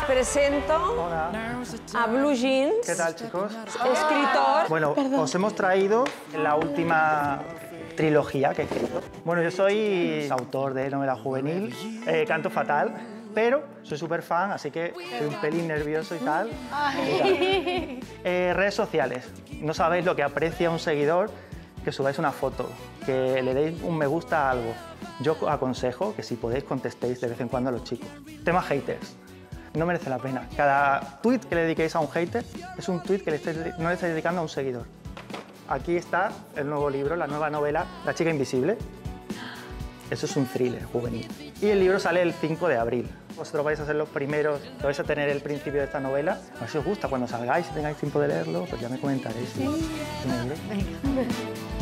presento Hola. a Blue Jeans, ¿Qué tal, chicos? escritor. Bueno, os hemos traído la última trilogía que he escrito. Bueno, yo soy autor de novela juvenil, canto fatal, pero soy súper fan, así que estoy un pelín nervioso y tal. Redes sociales. No sabéis lo que aprecia un seguidor que subáis una foto, que le deis un me gusta a algo. Yo aconsejo que si podéis contestéis de vez en cuando a los chicos. Tema haters. No merece la pena. Cada tweet que le dediquéis a un hater es un tweet que no le estáis dedicando a un seguidor. Aquí está el nuevo libro, la nueva novela, La chica invisible. Eso es un thriller juvenil. Y el libro sale el 5 de abril. Vosotros vais a ser los primeros que vais a tener el principio de esta novela. A ver si os gusta, cuando salgáis y tengáis tiempo de leerlo, pues ya me comentaréis. Sí. Venga.